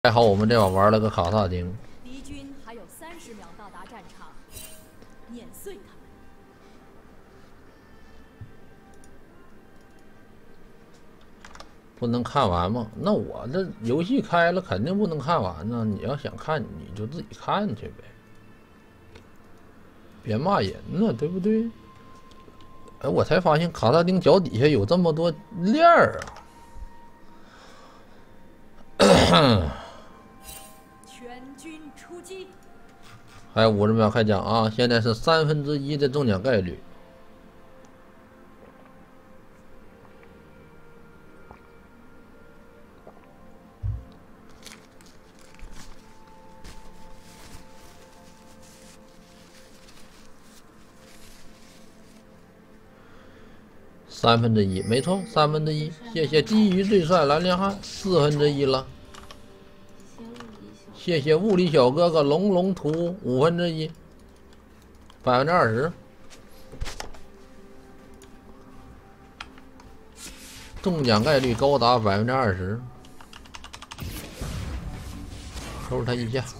还好我们这把玩了个卡萨丁。 敌军还有30秒到达战场，碾碎他们。 不能看完吗？那我这游戏开了，肯定不能看完呢。你要想看，你就自己看去呗，别骂人呢，对不对？哎，我才发现卡萨丁脚底下有这么多链儿啊！ 全军出击！ 还有50秒开奖啊！现在是1/3的中奖概率。1/3，没错，1/3。谢谢基于最帅蓝连汉，1/4了。谢谢物理小哥哥龙龙图1/5%，20%，中奖概率高达20%，收拾他一下。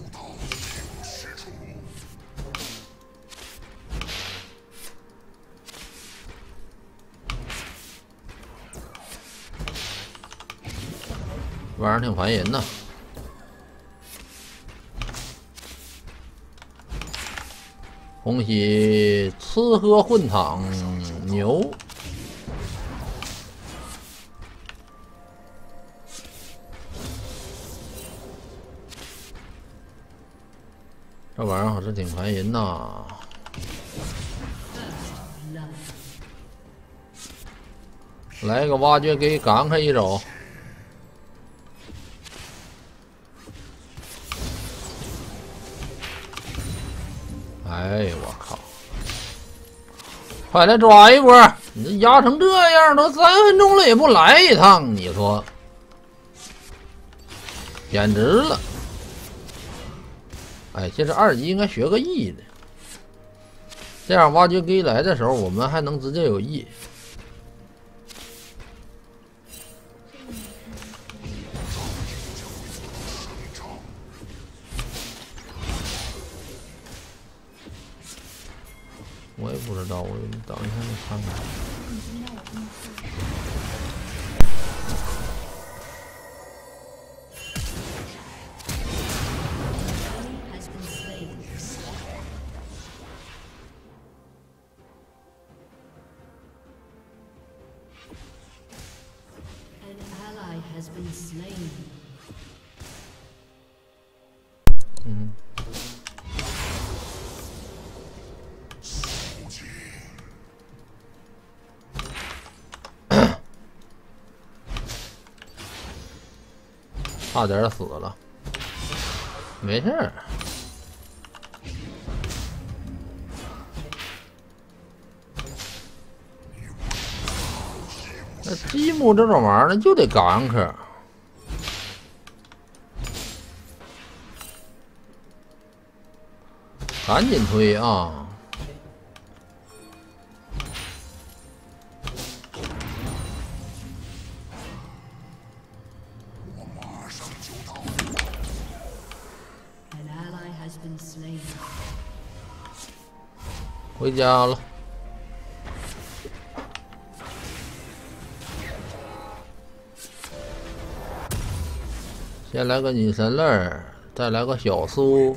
玩意儿挺烦人呐。恭喜吃喝混躺牛！这玩意儿还是挺烦人呐。来个挖掘给赶开一手。哎呦我靠！快来抓一波！你这压成这样，都3分钟了也不来一趟，你说，简直了！哎，这是2级应该学个 E 的，这样挖掘给来的时候，我们还能直接有 E。我也不知道，我等一下你看看。差点死了，没事儿。那积木这种玩意儿就得赶克，赶紧推啊！回家了。先来个女神泪，再来个小苏。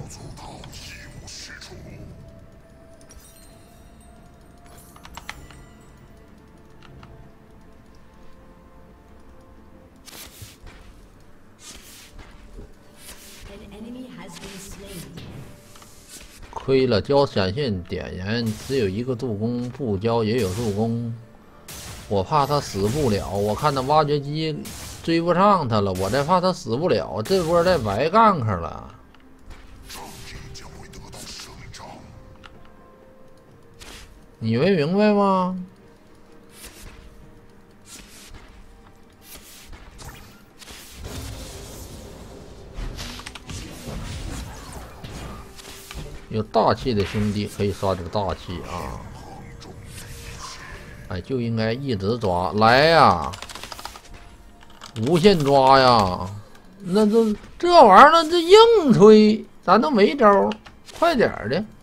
亏了，交闪现点燃只有1个助攻，不交也有助攻。我怕他死不了，我看他挖掘机追不上他了，我再怕他死不了，这波再白干克了。你没明白吗？有大气的兄弟可以刷点大气啊！哎，就应该一直抓，来呀，无限抓呀！ 那这玩意儿，那这硬推，咱都没招，快点儿的。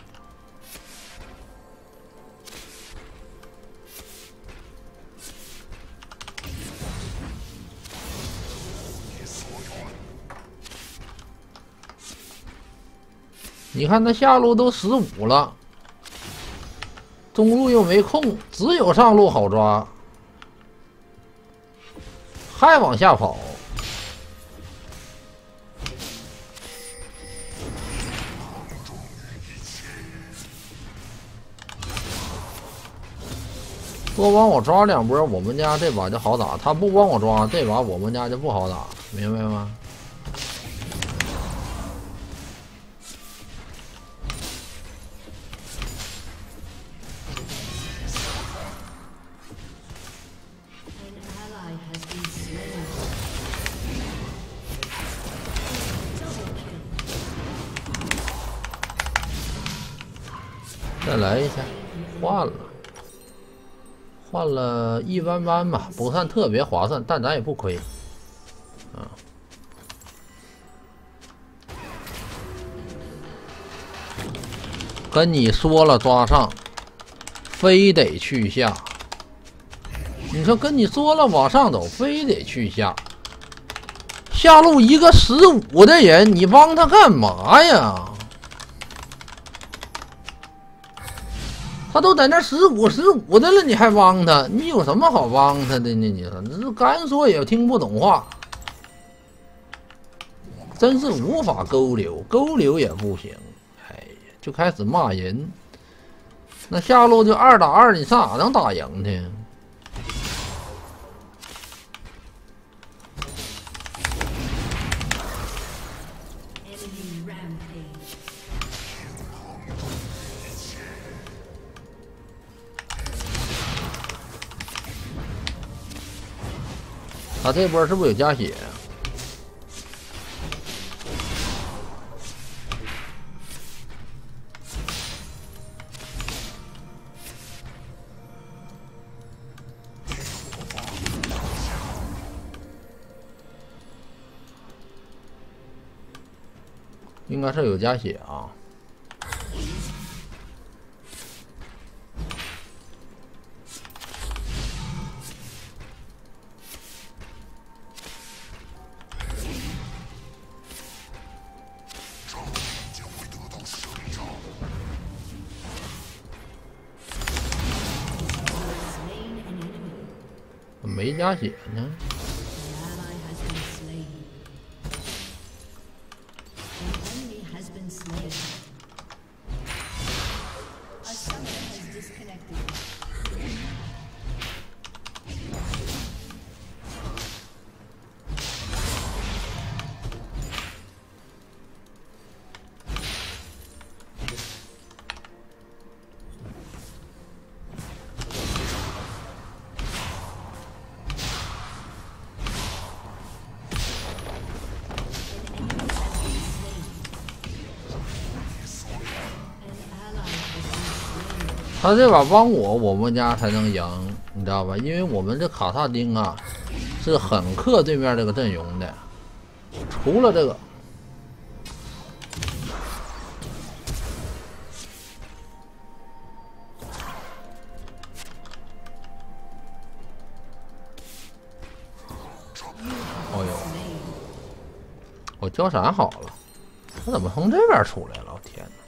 你看他下路都15了，中路又没空，只有上路好抓，还往下跑。多帮我抓2波，我们家这把就好打；他不帮我抓，这把我们家就不好打，明白吗？再来一下，换了一般般吧，不算特别划算，但咱也不亏啊。跟你说了抓上，非得去下。你说跟你说了往上走，非得去下。下路一个15的人，你帮他干嘛呀？他都在那15的了，你还帮他？你有什么好帮他的呢？你说这干说也听不懂话，真是无法沟流也不行。哎呀，就开始骂人。那下路就2打2，你上哪能打赢去？他这波是不是有加血？应该是有加血啊。没加血呢。他这把帮我们家才能赢，你知道吧？因为我们这卡萨丁啊，是很克对面这个阵容的，除了这个。哦呦，我交闪好了，他怎么从这边出来了？我天哪！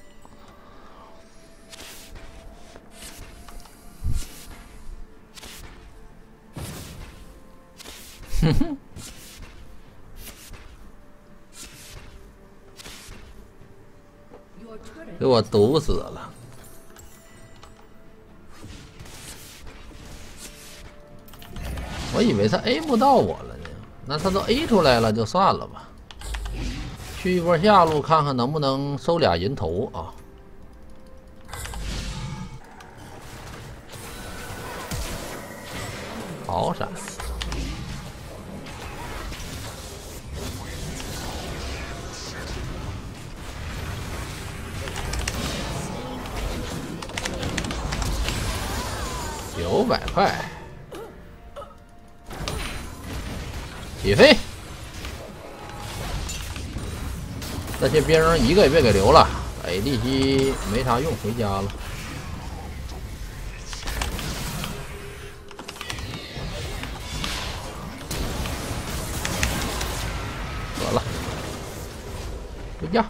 哼哼，给我毒死了！我以为他 A 不到我了呢，那他都 A 出来了，就算了吧。去一波下路，看看能不能收俩人头啊！好闪！900块，起飞！ 这些兵一个也别给留了。ADC 没啥用，回家了。得了，回家。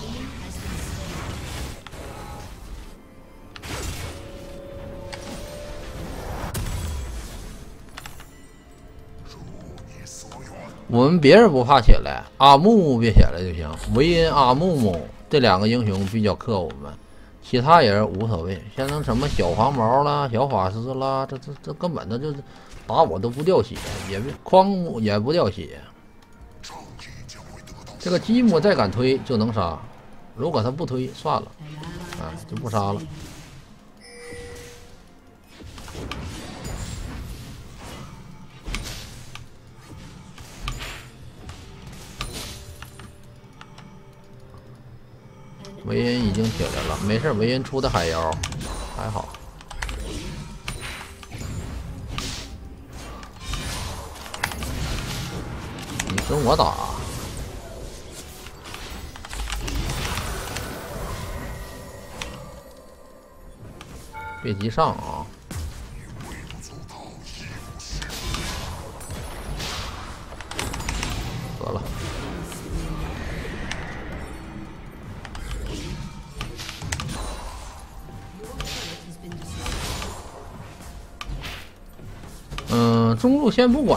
我们别人不怕血来，阿木木别血来就行。唯因阿木木这两个英雄比较克我们，其他人无所谓。像什么小黄毛啦、小法师啦，这根本的就是打我都不掉血，也哐也不掉血。这个基姆再敢推就能杀，如果他不推算了，啊就不杀了。维恩已经起来了，没事，维恩出的海妖还好。你跟我打，别急上啊！得了。中路先不管，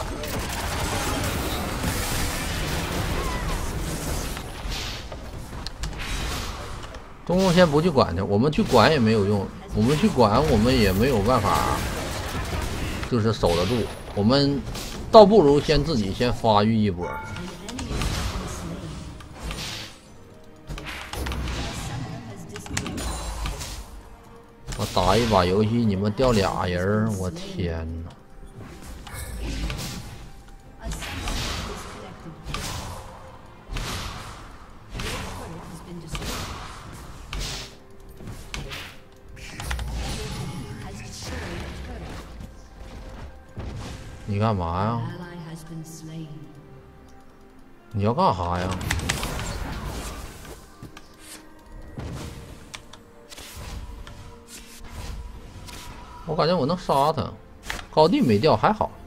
中路先不去管它，我们去管也没有用，我们去管我们也没有办法，就是守得住。我们倒不如先自己先发育一波。我打一把游戏，你们掉俩人，我天哪！你干嘛呀？你要干啥呀？我感觉我能杀他，高地没掉还好。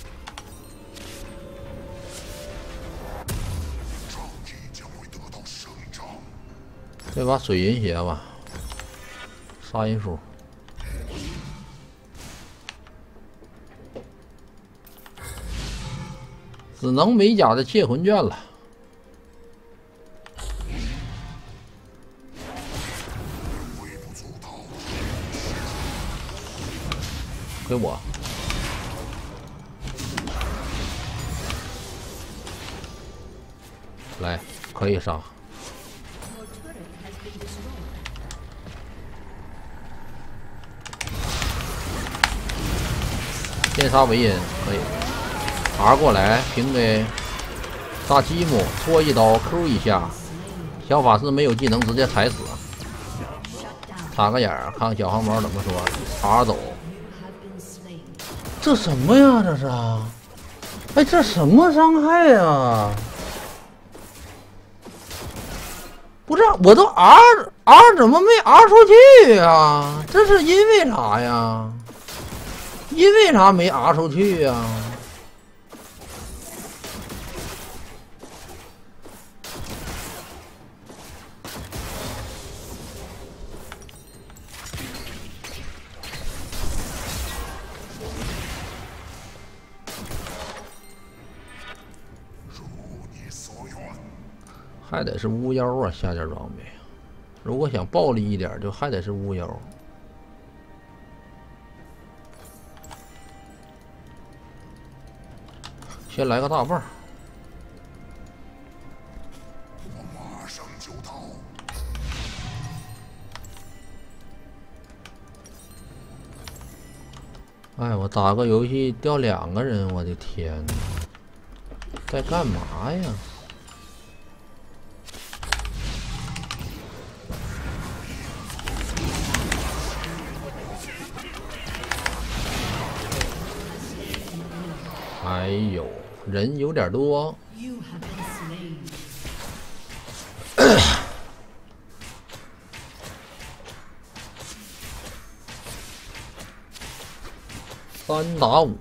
这把水银鞋吧，杀人数。只能美甲的窃魂卷了。给我。来，可以杀。先杀维恩，可以。R 过来，平给大基姆戳一刀 ，Q 一下，小法师没有技能，直接踩死。插个眼儿，看看小黄毛怎么说。R 走，这什么呀？这是？哎，这什么伤害呀？不是，我都 R 怎么没 R 出去呀？这是因为啥呀？因为啥没 R 出去呀？还得是巫妖啊，下件装备。如果想暴力一点，就还得是巫妖。先来个大棒。我马上就到。哎，我打个游戏掉2个人，我的天哪！在干嘛呀？哎呦，人有点多。 3打5。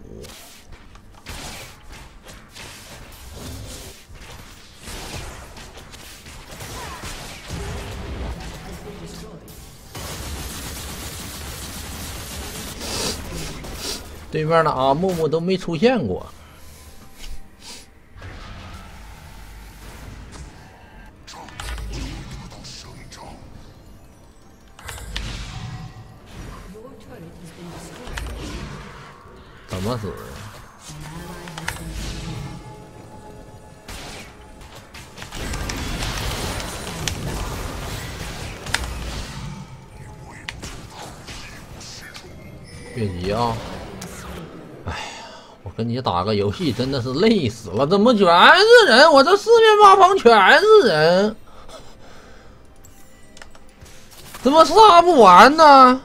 对面的阿木木都没出现过。怎么死？别急啊！哎呀，我跟你打个游戏真的是累死了，怎么全是人？我这四面八方全是人，怎么杀不完呢？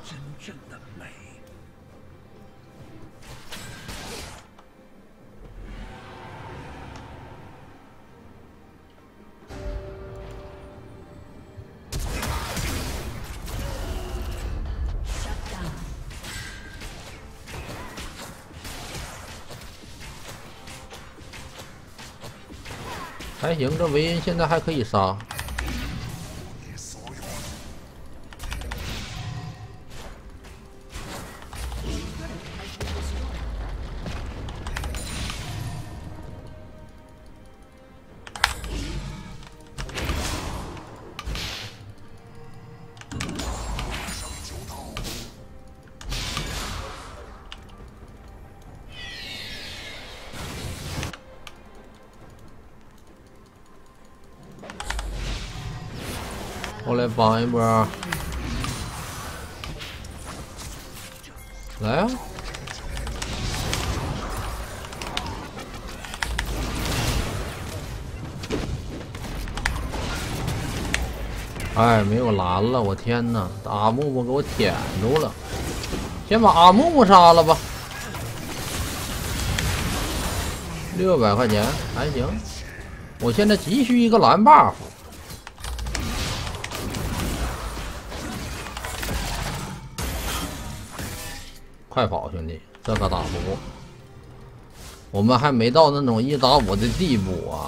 还行，这维恩现在还可以杀。我来帮一波，来啊！哎，没有蓝了，我天哪！阿木木给我舔住了，先把阿木木杀了吧。600块钱还行，我现在急需一个蓝 buff。快跑，兄弟，这可打不过。我们还没到那种1打5的地步啊！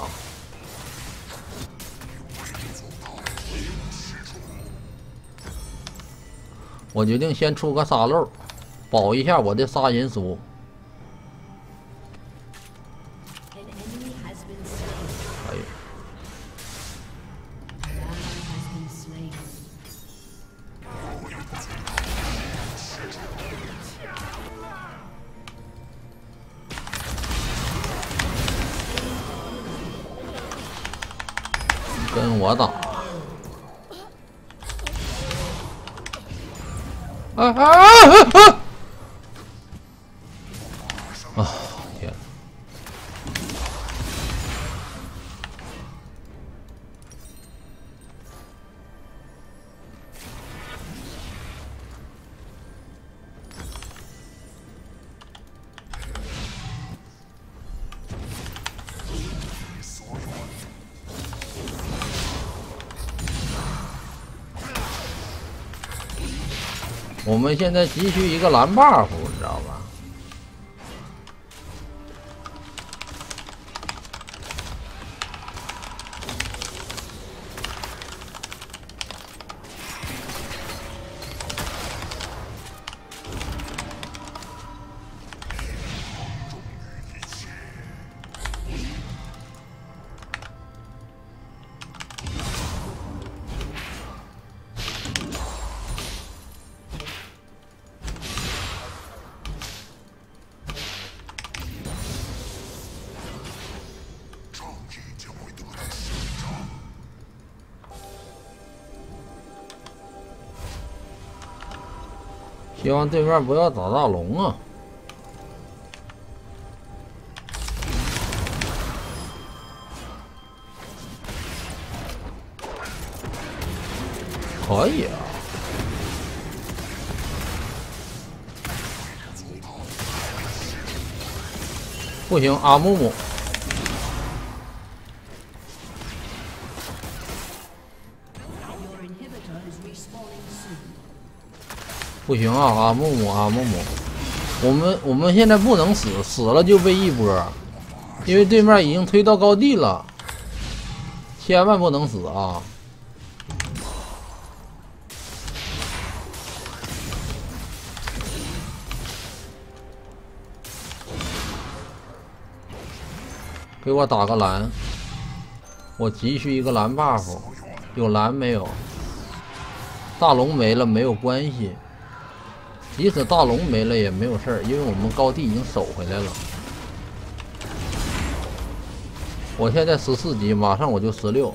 我决定先出个沙漏，保一下我的杀人书。哎呦！跟我打！啊！天！我们现在急需一个蓝 buff， 你知道吧？希望对面不要打大龙啊！可以啊！不行，阿木木。 不行啊，阿木木，我们现在不能死，死了就被一波，因为对面已经推到高地了，千万不能死啊！给我打个蓝，我急需一个蓝 buff， 有蓝没有？大龙没了没有关系，即使大龙没了也没有事儿，因为我们高地已经守回来了。我现在14级，马上我就16。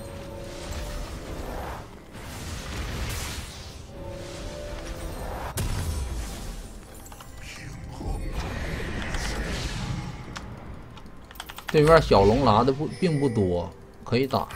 对面小龙拿的并不多，可以打。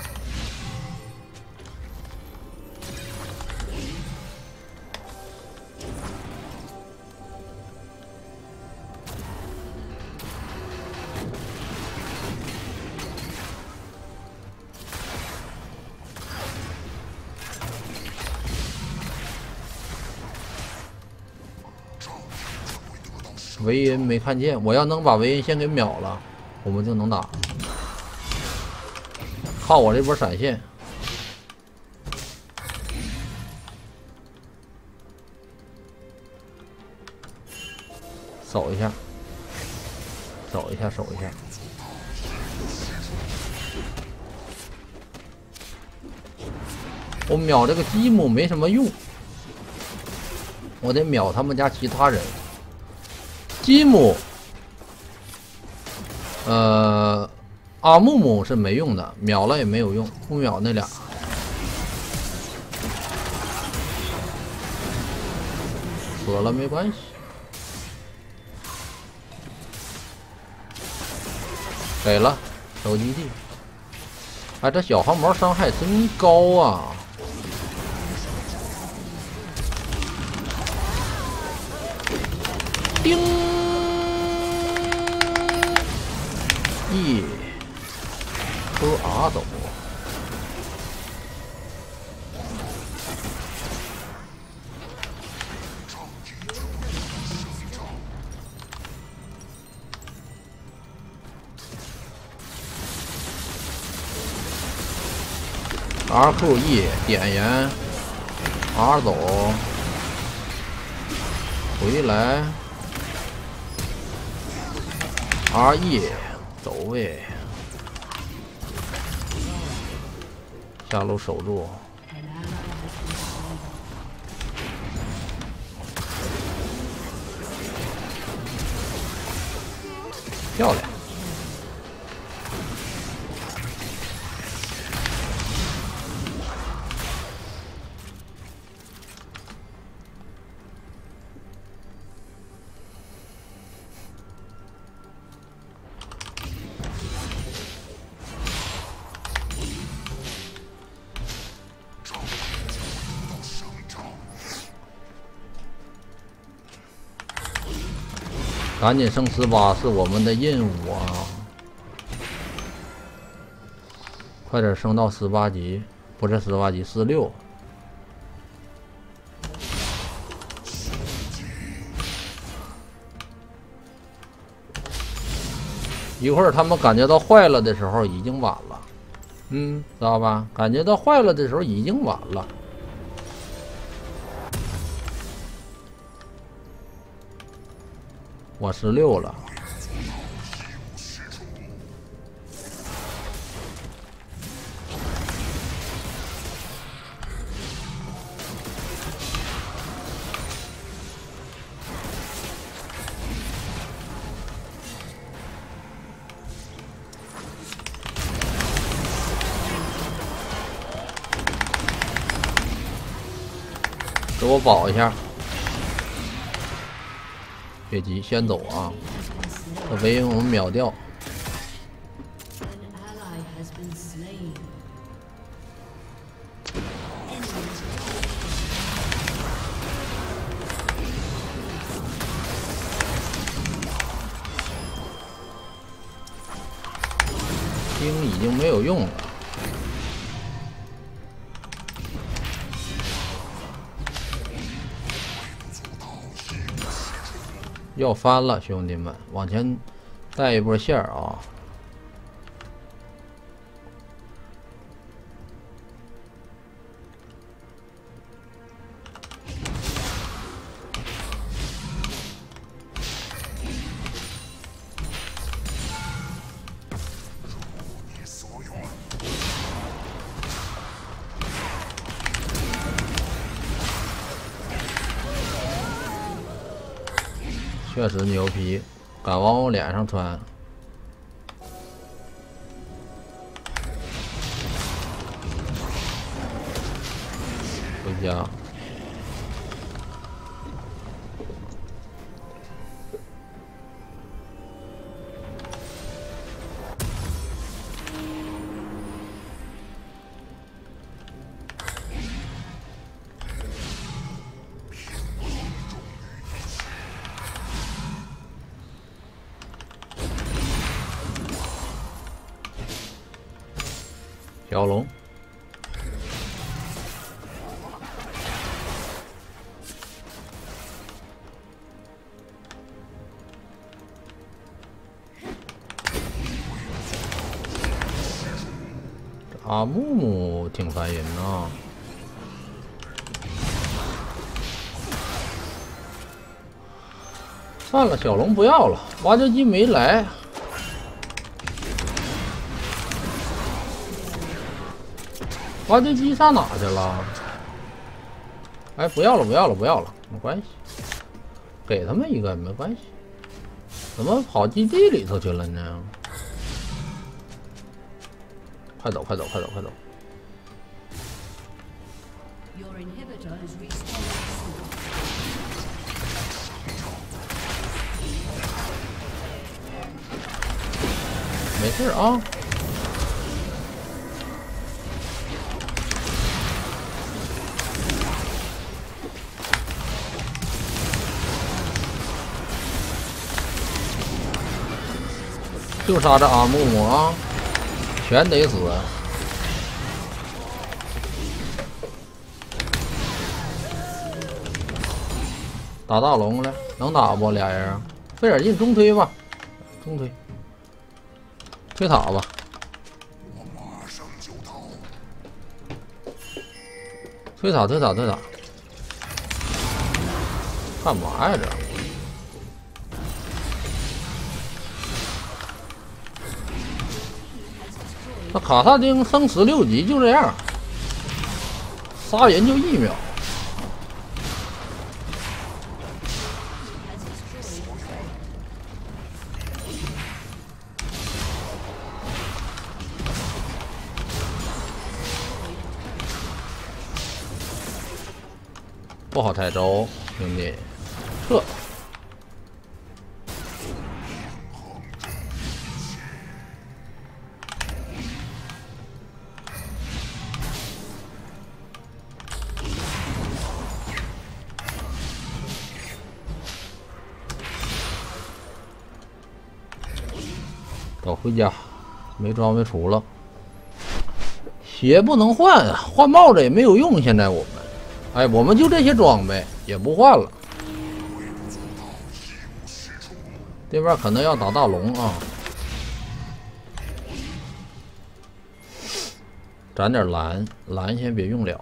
维恩没看见，我要能把维恩先给秒了，我们就能打。靠我这波闪现，守一下，守一下，守一下。我秒这个积木没什么用，我得秒他们家其他人。积木，阿木木是没用的，秒了也没有用，不秒那俩。死了没关系，给了守基地。哎，这小黄毛伤害真高啊！叮！喝阿斗，RQE 点燃 R 走回来 RE 走位。下路守住，漂亮！赶紧升18是我们的任务啊！快点升到18级，不是18级，16。一会儿他们感觉到坏了的时候，已经晚了。知道吧？感觉到坏了的时候，已经晚了。我16了，给我保一下。别急，先走啊！这维恩我们秒掉。兵已经没有用了。 要翻了，兄弟们，往前带一波线儿啊！确实牛皮，敢往我脸上穿。回家。小龙，这阿木木挺烦人呐。算了，小龙不要了，挖掘机没来。挖掘机上哪去了？哎，不要了，不要了，不要了，没关系，给他们一个没关系。怎么跑基地里头去了呢？快走，快走，快走，快走！没事啊。就杀这阿木木啊，全得死！打大龙了，能打不？俩人啊，费点劲，中推吧，中推，推塔吧。推塔，推塔，推塔！干嘛呀这？那卡萨丁升16级就这样，杀人就1秒。不好抬招，兄弟，撤。走回家，没装备出了，鞋不能换啊，换帽子也没有用。现在我们，哎，我们就这些装备也不换了。这边可能要打大龙啊，攒点蓝，蓝先别用了。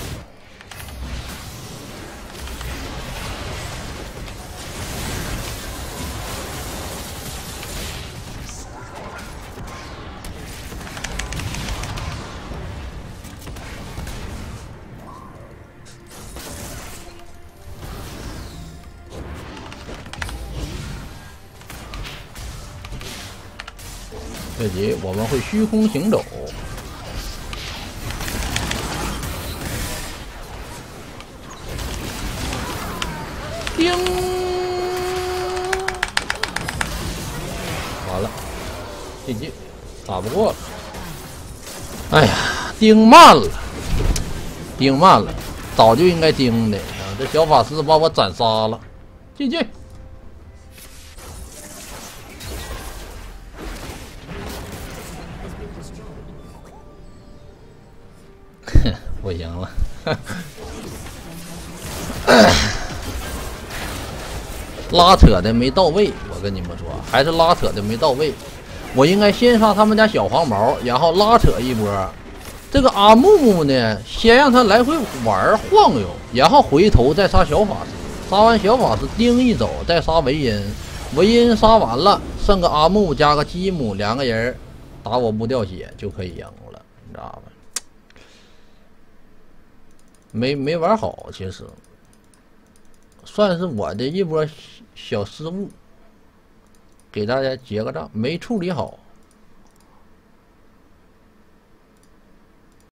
这集我们会虚空行走，叮，完了，这集打不过了。哎呀，叮慢了，叮慢了，早就应该叮的啊！这小法师把我斩杀了，进去。不行了， 拉扯的没到位。我跟你们说，还是拉扯的没到位。我应该先杀他们家小黄毛，然后拉扯一波。这个阿木木呢，先让他来回玩晃悠，然后回头再杀小法师。杀完小法师丁一走，再杀维恩。维恩杀完了，剩个阿木加个基姆，两个人打我不掉血就可以赢了，你知道吧？没玩好，其实算是我的一波小失误，给大家结个账，没处理好。